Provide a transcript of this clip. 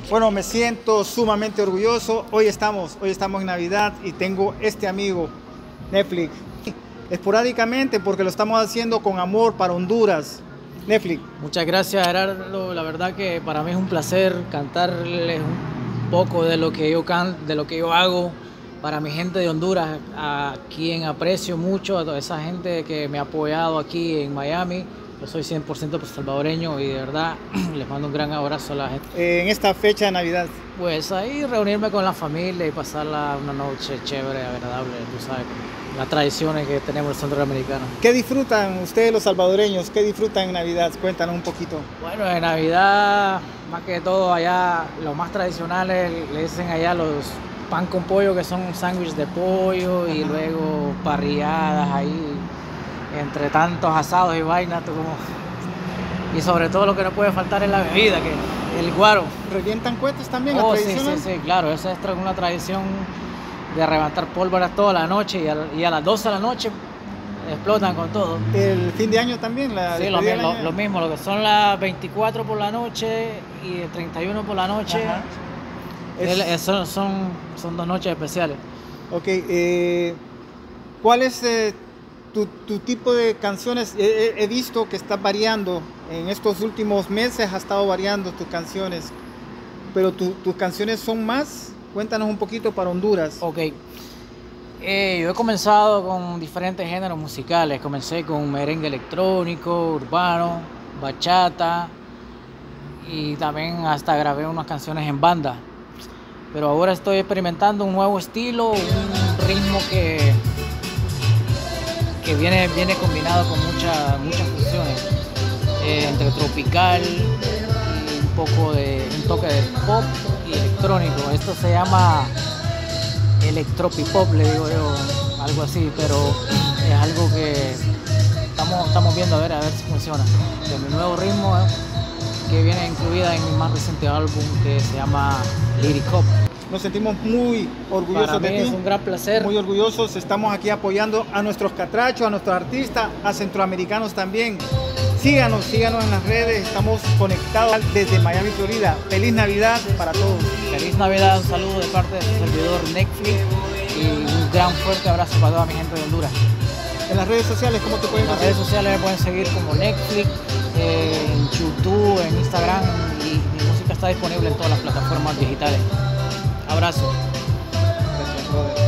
Bueno, me siento sumamente orgulloso. Hoy estamos en Navidad y tengo este amigo, Netflix. Esporádicamente, porque lo estamos haciendo con amor para Honduras. Netflix. Muchas gracias, Gerardo. La verdad que para mí es un placer cantarles un poco de lo que yo hago para mi gente de Honduras, a quien aprecio mucho, a toda esa gente que me ha apoyado aquí en Miami. Yo soy 100% salvadoreño y de verdad les mando un gran abrazo a la gente. En esta fecha de Navidad. Pues ahí reunirme con la familia y pasarla una noche chévere, agradable, tú sabes, las tradiciones que tenemos el centroamericano. ¿Qué disfrutan ustedes los salvadoreños? ¿Qué disfrutan en Navidad? Cuéntanos un poquito. Bueno, en Navidad, más que todo allá, los más tradicionales le dicen allá los pan con pollo, que son sándwiches de pollo. Ajá. Y luego parrilladas ahí, entre tantos asados y vainas, y sobre todo lo que no puede faltar es la bebida, que el guaro. ¿Revientan cohetes también? Oh, sí, claro, esa es una tradición de levantar pólvora toda la noche y a las 12 de la noche explotan con todo. ¿El fin de año también? Sí, lo mismo, lo que son las 24 por la noche y el 31 por la noche. Son dos noches especiales. Ok, ¿cuál es tu tipo de canciones? He visto que está variando, en estos últimos meses ha estado variando tus canciones, pero tus canciones son más, cuéntanos un poquito para Honduras. Ok, yo he comenzado con diferentes géneros musicales, comencé con merengue electrónico, urbano, bachata y también hasta grabé unas canciones en banda, pero ahora estoy experimentando un nuevo estilo, un ritmo que viene combinado con muchas fusiones, entre tropical y un toque de pop y electrónico. Esto se llama electropipop, le digo yo, algo así, pero es algo que estamos viendo a ver si funciona. De mi nuevo ritmo, que viene incluida en mi más reciente álbum, que se llama Lyric Hop. Nos sentimos muy orgullosos de ti. Es un gran placer. Muy orgullosos. Estamos aquí apoyando a nuestros catrachos, a nuestros artistas, a centroamericanos también. Síganos en las redes. Estamos conectados desde Miami, Florida. Feliz Navidad para todos. Feliz Navidad. Un saludo de parte de su servidor Netflix y un gran fuerte abrazo para toda mi gente de Honduras. En las redes sociales, ¿cómo te pueden seguir? En las redes sociales me pueden seguir como Netflix, en YouTube, en Instagram, y mi música está disponible en todas las plataformas digitales. Abrazo. Gracias, brother.